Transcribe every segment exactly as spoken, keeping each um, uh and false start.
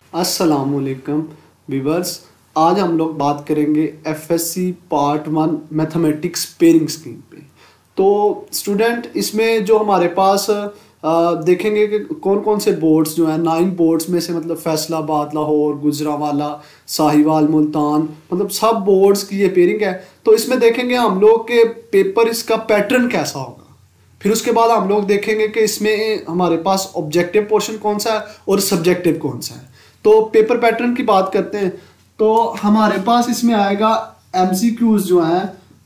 अस्सलामुअलैकुम व्यूअर्स। आज हम लोग बात करेंगे FSC part one mathematics pairing scheme पे। तो स्टूडेंट इसमें जो हमारे पास आ, देखेंगे कि कौन कौन से बोर्ड्स जो हैं, नाइन बोर्ड्स में से मतलब फैसलाबाद, लाहौर, गुजरांवाला, साहिवाल, मुल्तान, मतलब सब बोर्ड्स की ये पेयरिंग है। तो इसमें देखेंगे हम लोग के पेपर इसका पैटर्न कैसा होगा। फिर उसके बाद हम लोग देखेंगे कि इसमें हमारे पास ऑब्जेक्टिव पोर्शन कौन सा है और सब्जेक्टिव कौन सा है। तो पेपर पैटर्न की बात करते हैं तो हमारे पास इसमें आएगा एमसीक्यूज जो हैं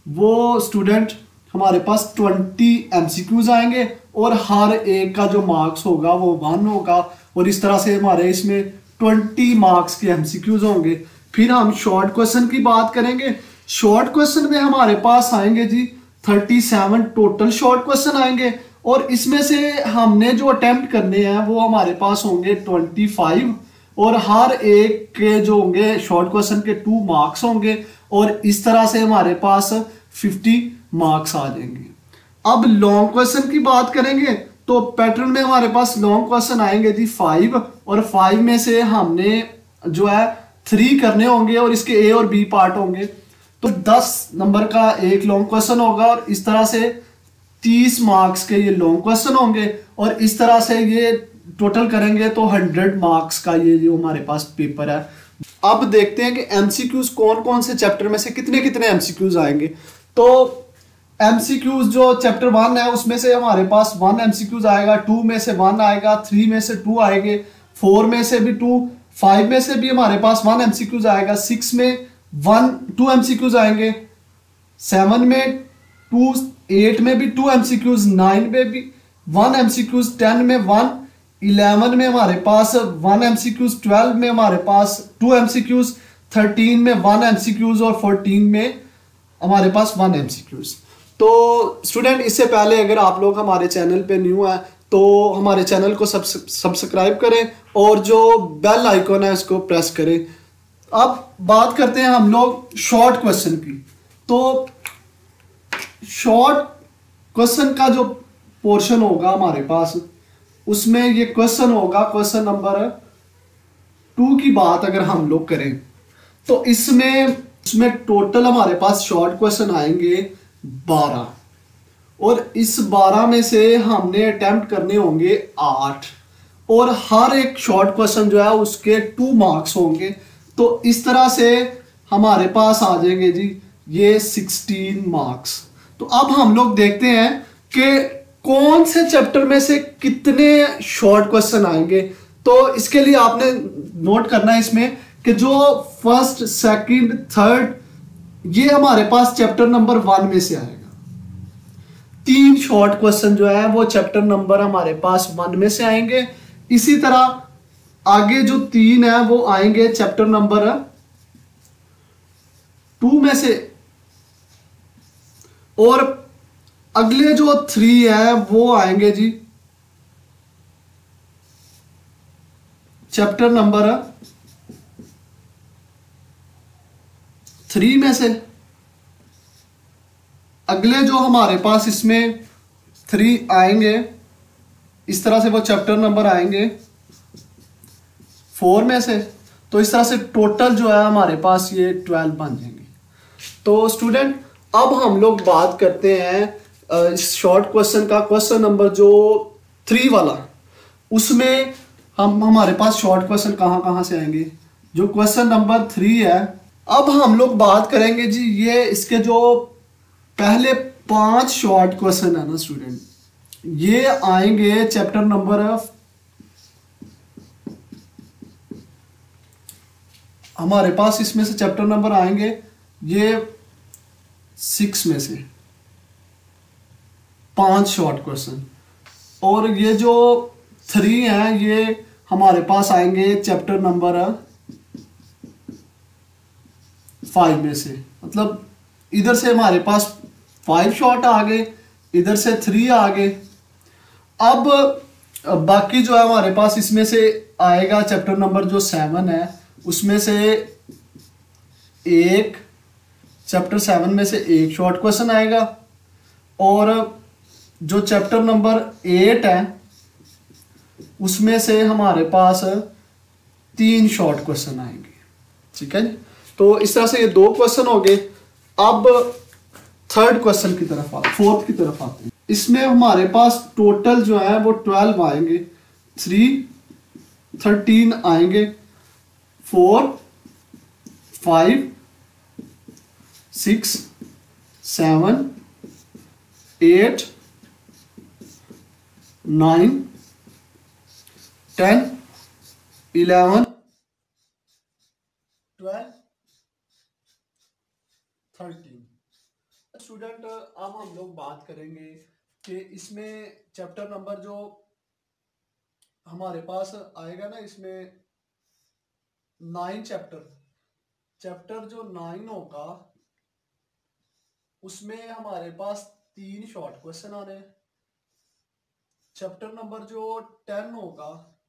वो स्टूडेंट हमारे पास ट्वेंटी एमसीक्यूज आएंगे और हर एक का जो मार्क्स होगा वो वन होगा और इस तरह से हमारे इसमें ट्वेंटी मार्क्स के एमसीक्यूज होंगे। फिर हम शॉर्ट क्वेश्चन की बात करेंगे। शॉर्ट क्वेश्चन में हमारे पास आएंगे G thirty seven total short question आएंगे और इसमें से हमने जो अटेम्प्ट करने हैं वो हमारे पास होंगे ट्वेंटी फाइव और हर एक के जो होंगे शॉर्ट क्वेश्चन के टू मार्क्स होंगे और इस तरह से हमारे पास फिफ्टी मार्क्स आ जाएंगे। अब लॉन्ग क्वेश्चन की बात करेंगे तो पैटर्न में हमारे पास लॉन्ग क्वेश्चन आएंगे जी फाइव और फाइव में से हमने जो है थ्री करने होंगे और इसके ए और बी पार्ट होंगे। तो दस नंबर का एक लॉन्ग क्वेश्चन होगा और इस तरह से तीस मार्क्स के ये लॉन्ग क्वेश्चन होंगे और इस तरह से ये टोटल करेंगे तो हंड्रेड मार्क्स का ये जो हमारे पास पेपर है। अब देखते हैं कि एमसीक्यूज कौन कौन से चैप्टर में से कितने कितने एमसीक्यूज आएंगे। तो एमसीक्यूज जो चैप्टर वन है उसमें से हमारे पास वन एमसीक्यूज आएगा, टू में से वन आएगा, थ्री में से टू आएंगे, फोर में से भी टू, फाइव में से भी हमारे पास वन एमसीक्यूज आएगा, सिक्स में वन टू एमसीक्यूज आएंगे, सेवन में टू, एट में भी टू एमसीक्यूज, नाइन में भी वन एमसीक्यूज, टेन में वन, इलेवन में हमारे पास वन एमसीक्यूज, ट्वेल्व में हमारे पास टू एमसीक्यूज, थर्टीन में वन एमसीक्यूज और फोर्टीन में हमारे पास वन एमसीक्यूज। तो स्टूडेंट इससे पहले अगर आप लोग हमारे चैनल पे न्यू है तो हमारे चैनल को सब्सक्राइब करें और जो बेल आइकॉन है उसको प्रेस करें। अब बात करते हैं हम लोग शॉर्ट क्वेश्चन की। तो शॉर्ट क्वेश्चन का जो पोर्शन होगा हमारे पास उसमें ये क्वेश्चन होगा क्वेश्चन नंबर टू की बात अगर हम लोग करें तो इसमें इसमें टोटल हमारे पास शॉर्ट क्वेश्चन आएंगे बारह और इस बारह में से हमने अटेम्प्ट करने होंगे आठ और हर एक शॉर्ट क्वेश्चन जो है उसके टू मार्क्स होंगे। तो इस तरह से हमारे पास आ जाएंगे जी ये सिक्सटीन मार्क्स। तो अब हम लोग देखते हैं कि कौन से चैप्टर में से कितने शॉर्ट क्वेश्चन आएंगे। तो इसके लिए आपने नोट करना है इसमें कि जो फर्स्ट, सेकंड, थर्ड ये हमारे पास चैप्टर नंबर वन में से आएगा। तीन शॉर्ट क्वेश्चन जो है वो चैप्टर नंबर हमारे पास वन में से आएंगे। इसी तरह आगे जो तीन है वो आएंगे चैप्टर नंबर टू में से और अगले जो थ्री है वो आएंगे जी चैप्टर नंबर थ्री में से। अगले जो हमारे पास इसमें थ्री आएंगे इस तरह से वो चैप्टर नंबर आएंगे फोर में से। तो इस तरह से टोटल जो है हमारे पास ये ट्वेल्व बन जाएंगे। तो स्टूडेंट अब हम लोग बात करते हैं इस शॉर्ट क्वेश्चन का क्वेश्चन नंबर जो थ्री वाला, उसमें हम हमारे पास शॉर्ट क्वेश्चन कहाँ कहाँ से आएंगे। जो क्वेश्चन नंबर थ्री है अब हम लोग बात करेंगे जी ये इसके जो पहले पांच शॉर्ट क्वेश्चन है ना स्टूडेंट, ये आएंगे चैप्टर नंबर हमारे पास इसमें से चैप्टर नंबर आएंगे ये सिक्स में से पांच शॉर्ट क्वेश्चन और ये जो थ्री हैं ये हमारे पास आएंगे चैप्टर नंबर फाइव में से। मतलब इधर से हमारे पास फाइव शॉर्ट आ गए, इधर से थ्री आ गए। अब बाकी जो है हमारे पास इसमें से आएगा चैप्टर नंबर जो सेवन है उसमें से एक, चैप्टर सेवन में से एक शॉर्ट क्वेश्चन आएगा और जो चैप्टर नंबर एट है उसमें से हमारे पास तीन शॉर्ट क्वेश्चन आएंगे। ठीक है जी। तो इस तरह से ये दो क्वेश्चन हो गए। अब थर्ड क्वेश्चन की तरफ आते, फोर्थ की तरफ आते हैं। इसमें हमारे पास टोटल जो है वो ट्वेल्व आएंगे, थ्री थर्टीन आएंगे, four five six seven eight nine ten eleven twelve thirteen. Student अब हम लोग बात करेंगे कि इसमें चैप्टर नंबर जो हमारे पास आएगा ना, इसमें नाइन चैप्टर चैप्टर जो नाइन होगा उसमें हमारे पास तीन शॉर्ट क्वेश्चन आने हैं। चैप्टर नंबर जो टेन होगा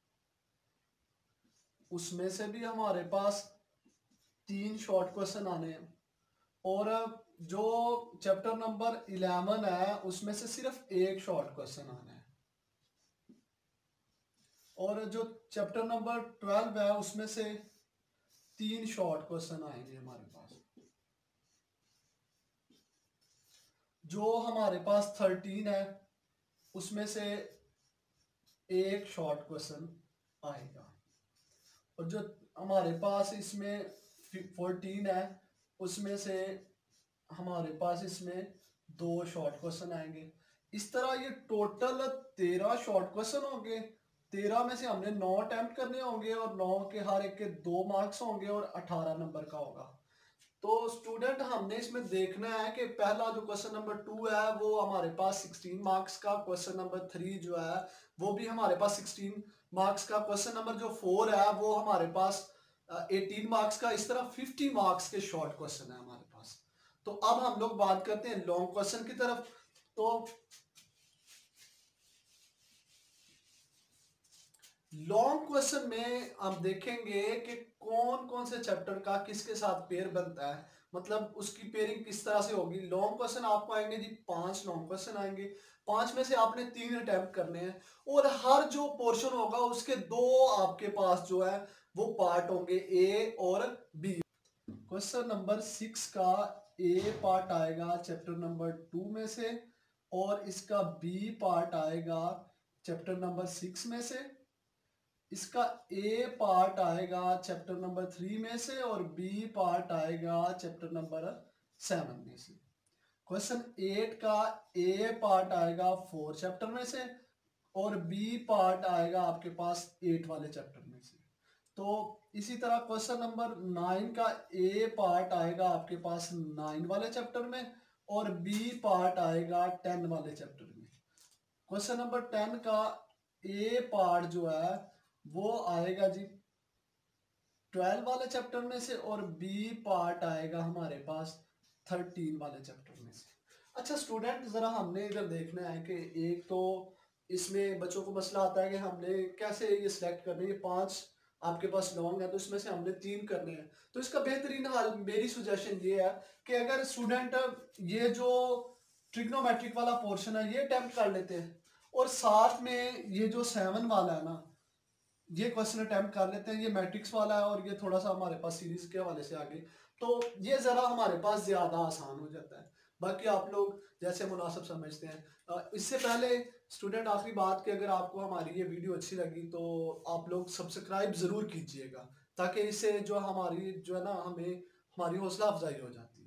उसमें से भी हमारे पास तीन शॉर्ट क्वेश्चन आने हैं। और जो चैप्टर नंबर इलेवन है उसमें से सिर्फ एक शॉर्ट क्वेश्चन आना है। और जो चैप्टर नंबर ट्वेल्व है उसमें से तीन शॉर्ट क्वेश्चन आएंगे हमारे पास। जो हमारे पास थर्टीन है उसमें से एक शॉर्ट क्वेश्चन आएगा। और जो हमारे पास इसमें फोर्टीन है उसमें से हमारे पास इसमें दो शॉर्ट क्वेश्चन आएंगे। इस तरह ये टोटल तेरह शॉर्ट क्वेश्चन होंगे। तेरह में से हमने नौ अटेम्प्ट करने होंगे और नौ के हर एक के दो मार्क्स होंगे और अठारह नंबर का होगा। तो स्टूडेंट हमने इसमें देखना है कि पहला जो क्वेश्चन नंबर टू है वो हमारे पास सिक्सटीन मार्क्स का, क्वेश्चन नंबर थ्री जो है वो भी हमारे पास सिक्सटीन मार्क्स का, क्वेश्चन नंबर जो फोर है वो हमारे पास एटीन मार्क्स का। इस तरह फिफ्टी मार्क्स के शॉर्ट क्वेश्चन है हमारे पास। तो अब हम लोग बात करते हैं लॉन्ग क्वेश्चन की तरफ। तो लॉन्ग क्वेश्चन में हम देखेंगे कि कौन कौन से चैप्टर का किसके साथ पेयर बनता है, मतलब उसकी पेयरिंग किस तरह से होगी। लॉन्ग क्वेश्चन आपको आएंगे जी, पांच लॉन्ग क्वेश्चन आएंगे। पांच में से आपने तीन अटेम्प्ट करने हैं और हर जो पोर्शन होगा उसके दो आपके पास जो है वो पार्ट होंगे, ए और बी। क्वेश्चन नंबर सिक्स का ए पार्ट आएगा चैप्टर नंबर टू में से और इसका बी पार्ट आएगा चैप्टर नंबर सिक्स में से। इसका ए पार्ट आएगा चैप्टर नंबर थ्री में से और बी पार्ट आएगा चैप्टर नंबर सेवन में से। क्वेश्चन एट का ए पार्ट आएगा फोर चैप्टर में से और बी पार्ट आएगा आपके पास एट वाले चैप्टर में से। तो इसी तरह क्वेश्चन नंबर नाइन का ए पार्ट आएगा आपके पास नाइन वाले चैप्टर में और बी पार्ट आएगा टेन वाले चैप्टर में। क्वेश्चन नंबर टेन का ए पार्ट जो है वो आएगा जी ट्वेल्व वाले चैप्टर में से और बी पार्ट आएगा हमारे पास थर्टीन वाले चैप्टर में से। अच्छा स्टूडेंट, जरा हमने इधर देखना है कि एक तो इसमें बच्चों को मसला आता है कि हमने कैसे ये सिलेक्ट करने, ये पांच आपके पास लॉन्ग है तो इसमें से हमने तीन करने हैं। तो इसका बेहतरीन हाल, मेरी सुजेशन ये है कि अगर स्टूडेंट ये जो ट्रिग्नोमेट्रिक वाला पोर्शन है ये अटेम्प्ट कर लेते हैं और साथ में ये जो सेवन वाला है ना ये क्वेश्चन अटेम्प्ट कर लेते हैं, ये मैट्रिक्स वाला है और ये थोड़ा सा हमारे पास सीरीज के हवाले से आगे, तो ये जरा हमारे पास ज्यादा आसान हो जाता है। बाकी आप लोग जैसे मुनासिब समझते हैं। इससे पहले स्टूडेंट आखिरी बात कि अगर आपको हमारी ये वीडियो अच्छी लगी तो आप लोग सब्सक्राइब जरूर कीजिएगा ताकि इससे जो हमारी जो है ना हमें हमारी हौसला अफजाई हो जाती है।